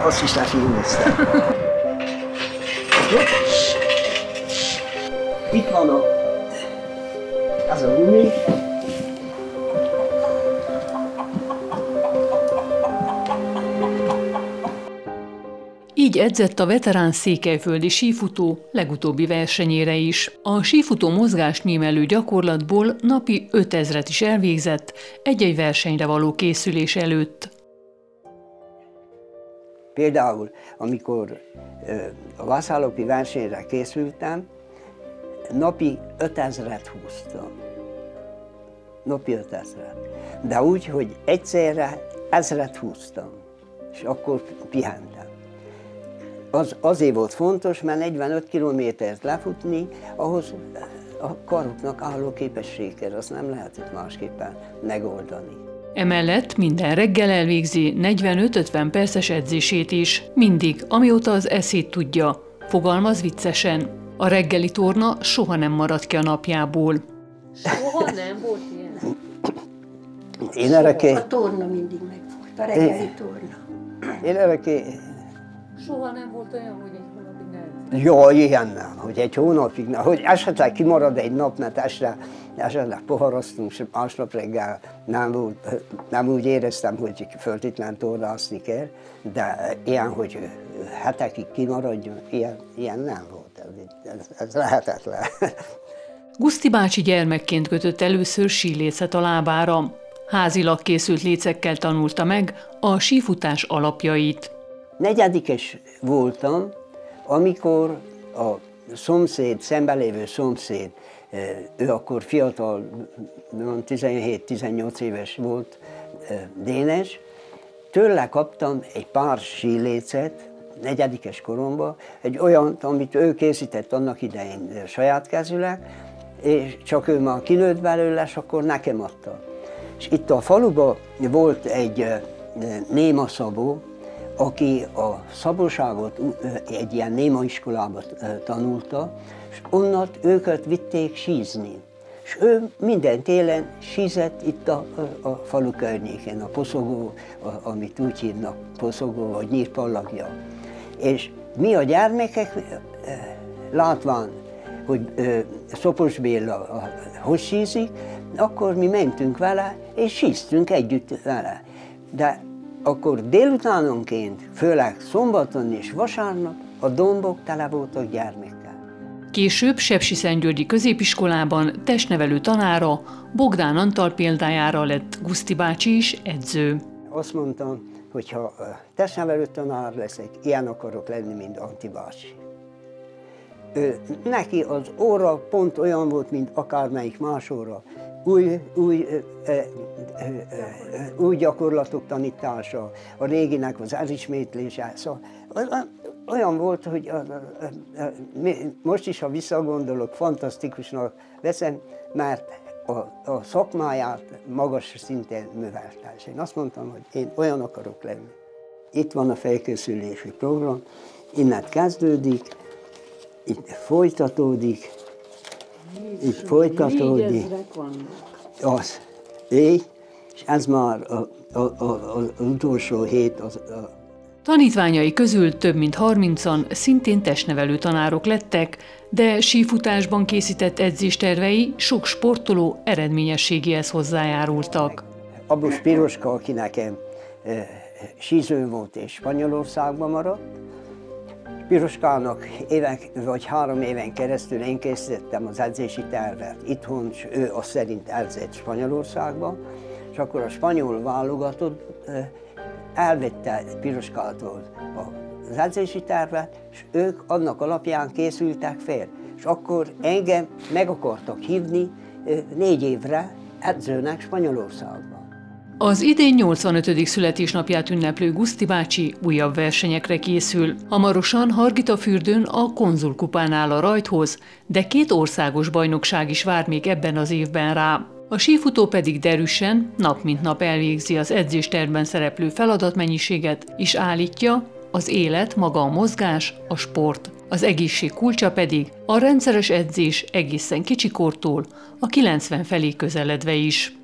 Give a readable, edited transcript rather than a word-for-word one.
Azt is lefilmeztem. Itt van az a gumi. Így edzett a veterán székelyföldi sífutó legutóbbi versenyére is. A sífutó mozgást mímelő gyakorlatból napi 5000-et is elvégzett egy-egy versenyre való készülés előtt. Például, amikor a vasárnapi versenyre készültem, napi 5000-et húztam. Napi 5000-et. De úgy, hogy egyszerre 1000-et húztam, és akkor pihentem. Azért volt fontos, mert 45 kilométert lefutni, ahhoz a karoknak álló képesség kell, azt nem lehetett másképpen megoldani. Emellett minden reggel elvégzi 45-50 perces edzését is, mindig, amióta az eszét tudja, fogalmaz viccesen. A reggeli torna soha nem marad ki a napjából. Soha nem volt ilyen? A torna mindig megvolt, a reggeli torna. Soha nem volt olyan, hogy egy hónapig nem? Jaj, ilyen nem, hogy egy hónapig nem, hogy esetleg kimarad egy nap, mert esetleg poharaztunk, és másnap reggel nem úgy éreztem, hogy föltétlen tornászni kell, de ilyen, hogy hetekig kimaradjon, ilyen nem volt, ez lehetetlen. Guszti bácsi gyermekként kötött először sílécet a lábára. Házilag készült lécekkel tanulta meg a sífutás alapjait. Negyedikes voltam, amikor a szomszéd, szemben lévő szomszéd, ő akkor fiatal, 17-18 éves volt, Dénes, tőle kaptam egy pár sílécet, negyedikes koromban, egy olyant, amit ő készített annak idején saját kezűleg, és csak ő már kinőtt belőle, és akkor nekem adta. És itt a faluban volt egy néma szabó, aki a szabóságot egy ilyen néma iskolában tanulta, és onnan őket vitték sízni. És ő minden télen sízett itt a falu környékén, a Poszogó, amit úgy hívnak Poszogó, vagy Nyírpallagja. És mi a gyermekek, látván, hogy Szopos Béla hogy sízik, akkor mi mentünk vele, és síztünk együtt vele. De akkor délutánonként, főleg szombaton és vasárnap a dombok tele voltak gyermekkel. Később Sepsiszentgyörgyi középiskolában testnevelő tanára, Bogdán Antal példájára lett Guszti bácsi is edző. Azt mondtam, hogy ha testnevelő tanár leszek, ilyen akarok lenni, mint Anti bácsi. Neki az óra pont olyan volt, mint akármelyik más óra. Új gyakorlatok tanítása, a réginek az elismétlése. Szóval olyan volt, hogy most is, ha visszagondolok, fantasztikusnak veszem, mert a szakmáját magas szinten művelte. És én azt mondtam, hogy én olyan akarok lenni. Itt van a felkészülési program, innen kezdődik, itt folytatódik, itt folytatódik. Az, és ez már az utolsó hét. Tanítványai közül több mint 30-an szintén testnevelő tanárok lettek, de sífutásban készített edzéstervei sok sportoló eredményességéhez hozzájárultak. Abus Piroska, aki nekem síző volt és Spanyolországban maradt, Piroskának évek vagy 3 éven keresztül én készítettem az edzési tervet itthon, és ő azt szerint edzett Spanyolországban, és akkor a spanyol válogatott elvette Piroskától az edzési tervet, és ők annak alapján készültek fel. És akkor engem meg akartak hívni 4 évre edzőnek Spanyolországban. Az idén 85. születésnapját ünneplő Guszti bácsi újabb versenyekre készül. Hamarosan Hargitafürdőn a Konzul kupán áll a rajthoz, de 2 országos bajnokság is vár még ebben az évben rá. A sífutó pedig derűsen, nap mint nap elvégzi az edzéstervben szereplő feladatmennyiséget, és állítja, az élet maga a mozgás, a sport. Az egészség kulcsa pedig a rendszeres edzés egészen kicsikortól a 90 felé közeledve is.